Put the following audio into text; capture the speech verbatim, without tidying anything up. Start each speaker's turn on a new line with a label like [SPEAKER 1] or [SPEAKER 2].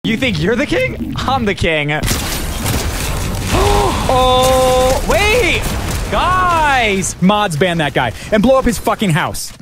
[SPEAKER 1] You think you're the king? I'm the king. Oh, wait! Guys!
[SPEAKER 2] Mods ban that guy and blow up his fucking house.